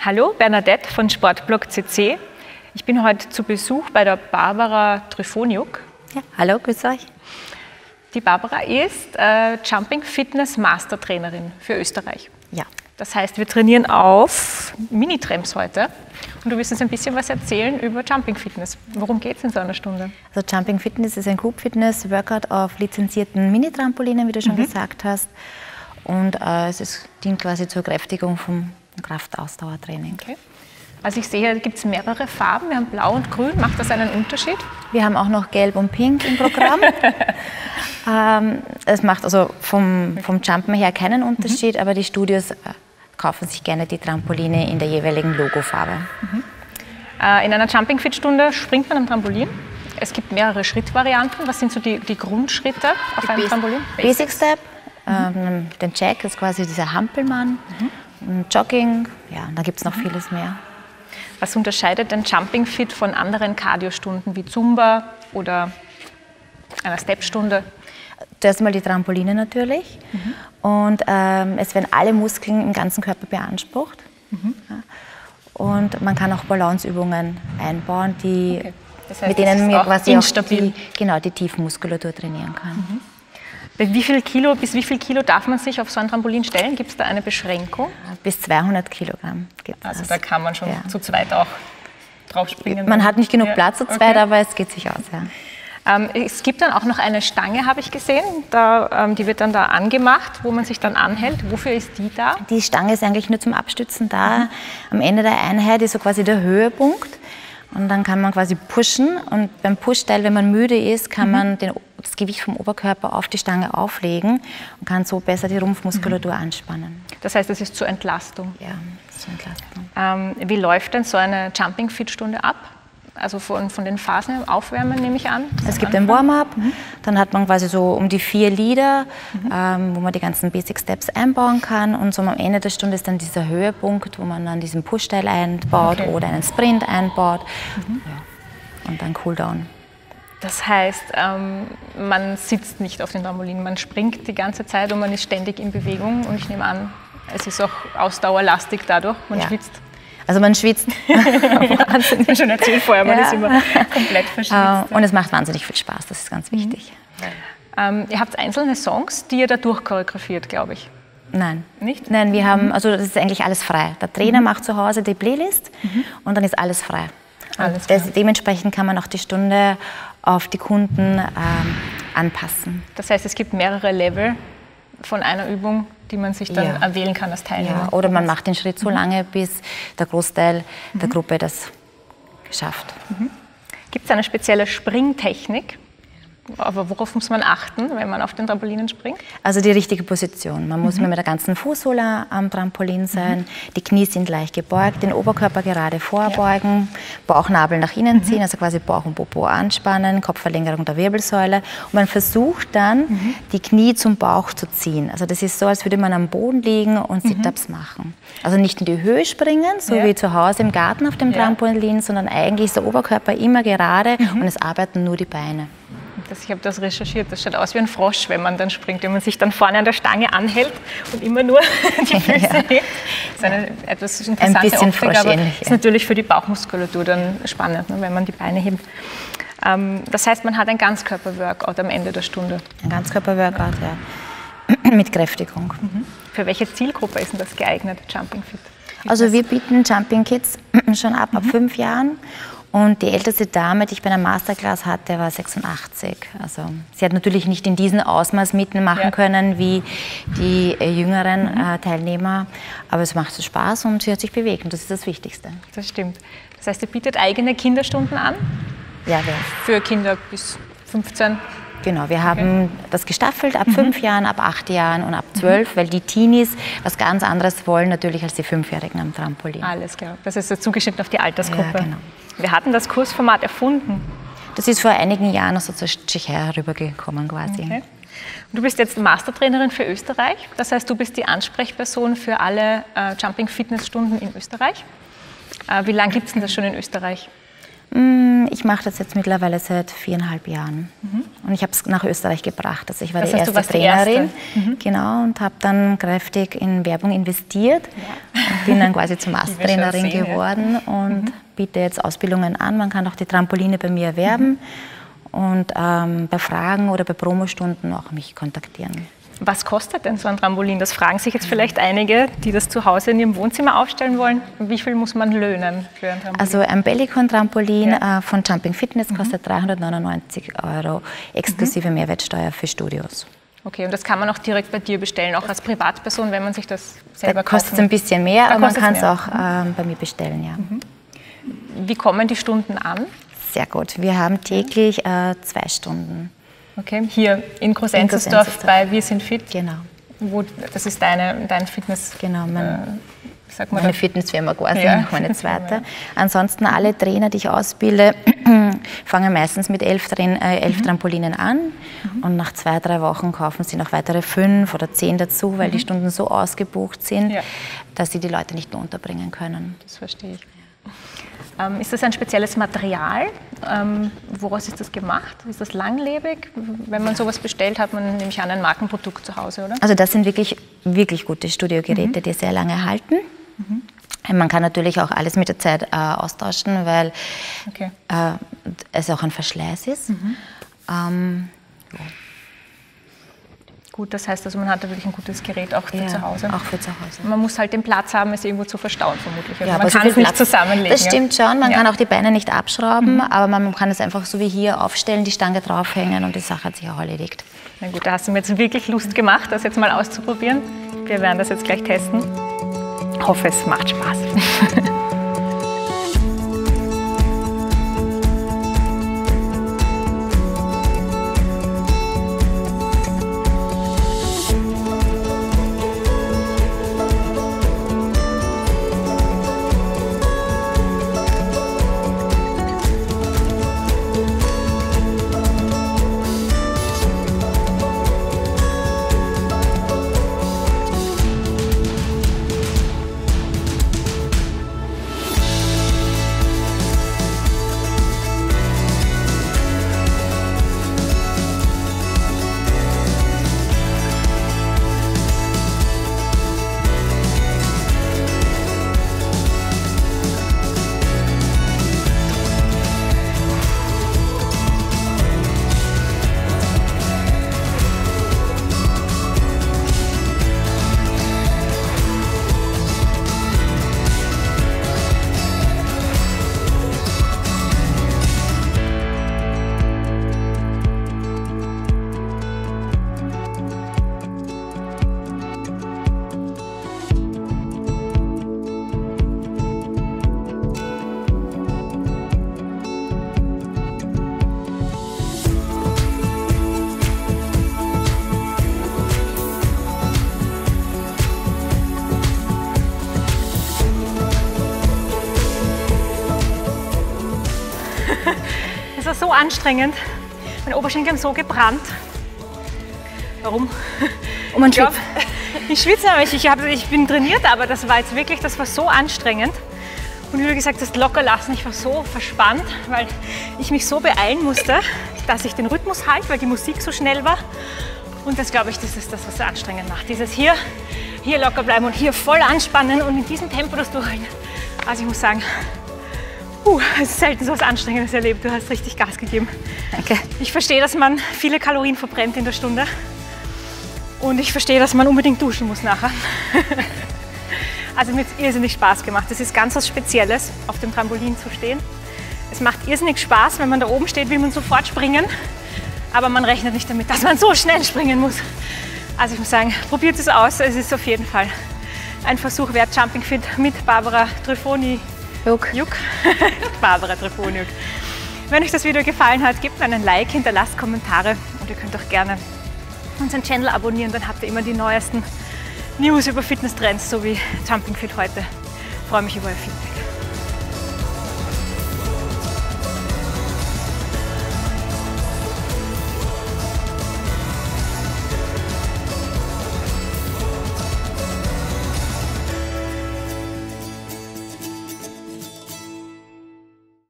Hallo, Bernadette von Sportblog CC. Ich bin heute zu Besuch bei der Barbara Tryfoniuk. Ja, hallo, grüß euch. Die Barbara ist Jumping Fitness Master Trainerin für Österreich. Ja. Das heißt, wir trainieren auf Minitramps heute. Und du wirst uns ein bisschen was erzählen über Jumping Fitness. Worum geht es in so einer Stunde? Also Jumping Fitness ist ein Group Fitness Workout auf lizenzierten Minitrampolinen, wie du schon gesagt hast. Und dient quasi zur Kräftigung vom Kraftausdauertraining. Okay. Also ich sehe, hier gibt es mehrere Farben. Wir haben Blau und Grün. Macht das einen Unterschied? Wir haben auch noch Gelb und Pink im Programm. Es macht also vom Jumpen her keinen Unterschied, aber die Studios kaufen sich gerne die Trampoline in der jeweiligen Logofarbe. In einer Jumping Fit Stunde springt man am Trampolin. Es gibt mehrere Schrittvarianten. Was sind so die Grundschritte auf einem Trampolin? Basic Step, den Jack ist quasi dieser Hampelmann, Jogging, ja, da gibt es noch vieles mehr. Was unterscheidet denn Jumping Fit von anderen Cardio-Stunden wie Zumba oder einer Step-Stunde? Zuerst mal die Trampoline natürlich. Und es werden alle Muskeln im ganzen Körper beansprucht. Ja. Und man kann auch Balanceübungen einbauen, das heißt, mit denen man quasi auch die Tiefenmuskulatur trainieren kann. Bis wie viel Kilo darf man sich auf so ein Trampolin stellen? Gibt es da eine Beschränkung? Bis 200 Kilogramm gibt es. Also da kann man schon zu zweit auch drauf springen. Man hat nicht genug Platz zu zweit, aber es geht sich aus. Ja. Es gibt dann auch noch eine Stange, habe ich gesehen. Die wird dann da angemacht, wo man sich dann anhält. Wofür ist die da? Die Stange ist eigentlich nur zum Abstützen da. Am Ende der Einheit ist so quasi der Höhepunkt. Und dann kann man quasi pushen. Und beim Push-Teil, wenn man müde ist, kann man das Gewicht vom Oberkörper auf die Stange auflegen und kann so besser die Rumpfmuskulatur anspannen. Das heißt, das ist zur Entlastung? Ja, das ist zur Entlastung. Wie läuft denn so eine Jumping-Fit-Stunde ab? Also von den Phasen aufwärmen, nehme ich an? Es gibt ein Warm-up, dann hat man quasi so um die 4 Lieder, wo man die ganzen Basic Steps einbauen kann. Und so am Ende der Stunde ist dann dieser Höhepunkt, wo man dann diesen Push-Teil einbaut oder einen Sprint einbaut. Ja. Und dann Cooldown. Das heißt, man sitzt nicht auf den Trampolin, man springt die ganze Zeit und man ist ständig in Bewegung. Und ich nehme an, es ist auch ausdauerlastig dadurch, man schwitzt. Also man schwitzt wahnsinnig. Ich schon erzählt vorher, man ist immer komplett verschwitzt. Und es macht wahnsinnig viel Spaß, das ist ganz wichtig. Ihr habt einzelne Songs, die ihr da durchchoreografiert, glaube ich. Nein. Nicht? Nein, wir haben, also das ist eigentlich alles frei. Der Trainer macht zu Hause die Playlist und dann ist alles frei. Dementsprechend kann man auch die Stunde auf die Kunden anpassen. Das heißt, es gibt mehrere Level von einer Übung, die man sich dann wählen kann als Teilnehmer. Ja, oder man macht den Schritt so lange, bis der Großteil der Gruppe das schafft. Gibt es eine spezielle Springtechnik? Aber worauf muss man achten, wenn man auf den Trampolinen springt? Also die richtige Position. Man muss mit der ganzen Fußsohle am Trampolin sein. Die Knie sind leicht gebeugt, den Oberkörper gerade vorbeugen, Bauchnabel nach innen ziehen, also quasi Bauch und Popo anspannen, Kopfverlängerung der Wirbelsäule. Und man versucht dann, die Knie zum Bauch zu ziehen. Also das ist so, als würde man am Boden liegen und Sit-Ups machen. Also nicht in die Höhe springen, so wie zu Hause im Garten auf dem Trampolin, sondern eigentlich ist der Oberkörper immer gerade und es arbeiten nur die Beine. Ich habe das recherchiert, das schaut aus wie ein Frosch, wenn man dann springt, wenn man sich dann vorne an der Stange anhält und immer nur die Füße hebt. Das ist eine etwas interessante ein bisschen Optik, aber ähnlich, ist natürlich für die Bauchmuskulatur dann spannend, wenn man die Beine hebt. Das heißt, man hat ein Ganzkörper-Workout am Ende der Stunde. Ein Ganzkörper-Workout, ja, mit Kräftigung. Für welche Zielgruppe ist denn das geeignet, Jumping Fit? Also wir bieten Jumping Kids schon ab 5 Jahren. Und die älteste Dame, die ich bei einer Masterclass hatte, war 86. Also sie hat natürlich nicht in diesem Ausmaß mitmachen können wie die jüngeren Teilnehmer, aber es macht so Spaß und sie hat sich bewegt und das ist das Wichtigste. Das stimmt. Das heißt, ihr bietet eigene Kinderstunden an? Ja, für Kinder bis 15? Genau, wir haben das gestaffelt ab 5 Jahren, ab 8 Jahren und ab 12, weil die Teenies was ganz anderes wollen natürlich als die 5-Jährigen am Trampolin. Alles klar, das ist so zugeschnitten auf die Altersgruppe. Ja, genau. Wir hatten das Kursformat erfunden. Das ist vor einigen Jahren aus der Tschechei herübergekommen quasi. Okay. Du bist jetzt Mastertrainerin für Österreich, das heißt, du bist die Ansprechperson für alle Jumping-Fitness-Stunden in Österreich. Wie lange gibt es denn das schon in Österreich? Ich mache das jetzt mittlerweile seit 4,5 Jahren. Und ich habe es nach Österreich gebracht. Also ich war die erste Trainerin. Genau, und habe dann kräftig in Werbung investiert. bin dann quasi zur Mastertrainerin geworden und biete jetzt Ausbildungen an. Man kann auch die Trampoline bei mir erwerben und bei Fragen oder bei Promostunden auch mich kontaktieren. Was kostet denn so ein Trampolin? Das fragen sich jetzt vielleicht einige, die das zu Hause in ihrem Wohnzimmer aufstellen wollen. Wie viel muss man löhnen für ein Trampolin? Also ein Bellicon-Trampolin von Jumping Fitness kostet 399 € exklusive Mehrwertsteuer für Studios. Okay, und das kann man auch direkt bei dir bestellen, auch als Privatperson, wenn man sich das selber kauft? Kostet es ein bisschen mehr, aber man kann es auch bei mir bestellen, ja. Wie kommen die Stunden an? Sehr gut. Wir haben täglich 2 Stunden. Okay, hier in Groß-Enzersdorf bei Wir sind fit. Genau. Das ist dein Fitness. Genau, meine Fitnessfirma quasi, meine zweite. Ansonsten alle Trainer, die ich ausbilde, fangen meistens mit 11 Trampolinen an und nach 2-3 Wochen kaufen sie noch weitere 5 oder 10 dazu, weil die Stunden so ausgebucht sind, dass sie die Leute nicht mehr unterbringen können. Das verstehe ich. Ist das ein spezielles Material? Woraus ist das gemacht? Ist das langlebig? Wenn man sowas bestellt, hat man nämlich ein Markenprodukt zu Hause, oder? Also das sind wirklich, wirklich gute Studiogeräte, die sehr lange halten. Man kann natürlich auch alles mit der Zeit austauschen, weil es auch ein Verschleiß ist. Gut, das heißt, also man hat da wirklich ein gutes Gerät auch für zu Hause. Auch für zu Hause. Man muss halt den Platz haben, es irgendwo zu verstauen vermutlich. Also man kann es nicht zusammenlegen. Das stimmt schon, man kann auch die Beine nicht abschrauben, aber man kann es einfach so wie hier aufstellen, die Stange draufhängen und die Sache hat sich auch erledigt. Na gut, da hast du mir jetzt wirklich Lust gemacht, das jetzt mal auszuprobieren. Wir werden das jetzt gleich testen. Ich hoffe, es macht Spaß. Es war so anstrengend. Meine Oberschenkel haben so gebrannt. Warum? Ich schwitze nämlich. Ich bin trainiert, aber das war jetzt wirklich, das war so anstrengend. Und wie du gesagt hast, locker lassen. Ich war so verspannt, weil ich mich so beeilen musste, dass ich den Rhythmus halte, weil die Musik so schnell war. Und das, glaube ich, das ist das, was so anstrengend macht. Dieses hier locker bleiben und hier voll anspannen und in diesem Tempo das durchhalten. Also ich muss sagen, es ist selten so was Anstrengendes erlebt. Du hast richtig Gas gegeben. Danke. Ich verstehe, dass man viele Kalorien verbrennt in der Stunde. Und ich verstehe, dass man unbedingt duschen muss nachher. Also mir hat es irrsinnig Spaß gemacht. Es ist ganz was Spezielles, auf dem Trampolin zu stehen. Es macht irrsinnig Spaß, wenn man da oben steht, will man sofort springen. Aber man rechnet nicht damit, dass man so schnell springen muss. Also ich muss sagen, probiert es aus. Es ist auf jeden Fall ein Versuch wert. Jumping Fit mit Barbara Trifoniuk. Barbara Trifoniuk. Wenn euch das Video gefallen hat, gebt mir einen Like, hinterlasst Kommentare und ihr könnt auch gerne unseren Channel abonnieren. Dann habt ihr immer die neuesten News über Fitnesstrends, so wie Jumping Fit heute. Ich freue mich über euer Feedback.